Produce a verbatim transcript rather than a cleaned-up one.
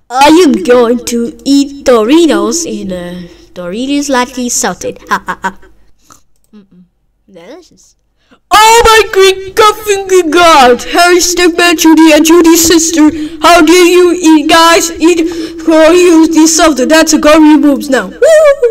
Are you going to eat Doritos in a Doritos lightly salted? Ha ha ha. Mm-mm. Delicious. Oh my great fucking god! Harry Stickman, Judy, and Judy's sister. How dare you eat, guys? Eat or use these salted. That's a gory moves now. Woo!